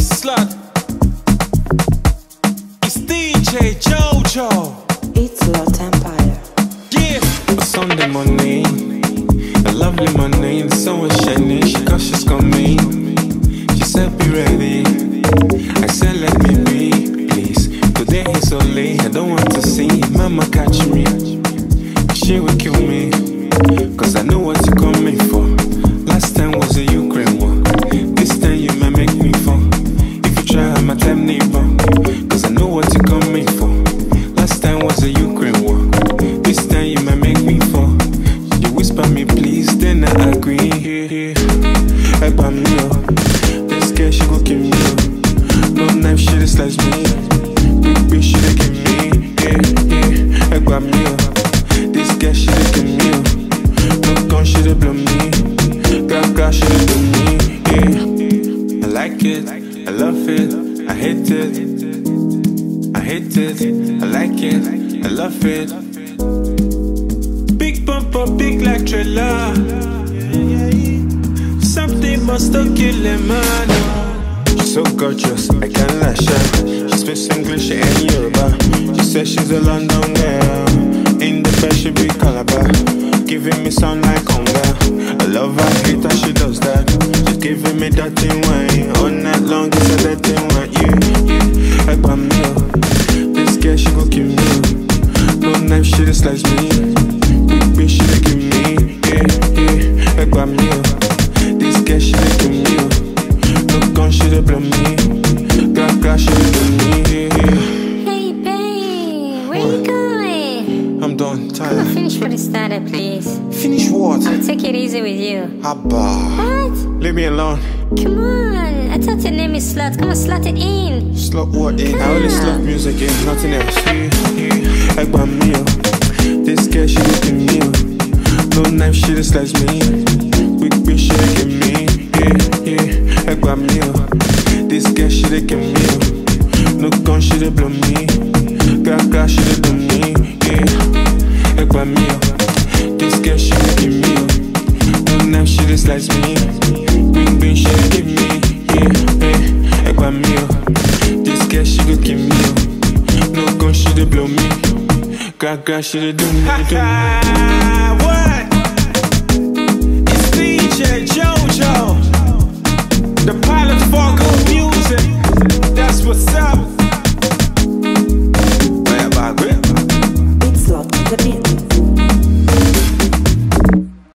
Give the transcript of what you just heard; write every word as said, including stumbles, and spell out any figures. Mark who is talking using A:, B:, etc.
A: slut. It's D J Jojo.
B: It's Lot Empire.
A: Yeah.
C: A Sunday morning, a lovely morning, the sun was shining, she cautious coming. She said be ready, I said let me be, please. Today is so late, I don't want to see mama catch me. She will kill me, cause I know what you're coming for. Last time was a Ukraine war, this time you might make me fall. If you try, I'm a time neighbor, cause I know what you're coming for. Last time was a Ukraine war, this time you might make me fall. You whisper me please, then I agree. Help me up, this girl she go kill me up. No knife she dey slice me, big bitch she dey kill me. Yeah, yeah, help me up, this girl she dey kill me up. No gun she dey blow me, grab grab she dey do me. Yeah, I like it, I love it, I hate it. I hate it, I like it, I love it. Big bumper, big like trailer. Something must have killed a man. She's so gorgeous, I can't lash her. She speaks English and Yoruba. She says she's a London girl. In the bed she be Calabar, giving me sound like conga. I love her, hate her, she does that. She's giving me that thing wine. All night long, it's a that thing wine. Yeah, yeah, I got me up. This girl, she go kill me. No knife, she dey slice me. Big bitch, she dey kill me. Yeah, yeah, I got me up. This girl, she dey kill me. No gun, she dey blow me. Grab, grab, she dey do me. Yeah, yeah.
D: Hey babe, where you going?
C: I'm done,
D: Come
C: tired.
D: on, finish what you started, please.
C: Finish what?
D: I'll take it easy with you.
C: Abba.
D: What?
C: Leave me alone.
D: Come on, I thought your name is Slut. Come on, slot it in.
C: Slot what in? I only slot music in, nothing else. Yeah, yeah. I got me up. This girl, she looking me up. No knife, she just slice me. Big bitch, she dey kill me. Yeah, yeah. I got me up. This girl, she dey kill me up. No gun, she dey blow me. Grab, grab, she dey do me. Yeah, I got me up. This girl, she dey kill me up. No knife, she dey slice me. Big bitch, she dey kill me. Yeah, yeah. I got me up. This girl, she go kill me up. No gun, she dey blow me. Grab, grab, she dey do me, do me.
A: What? It's D J Jojo.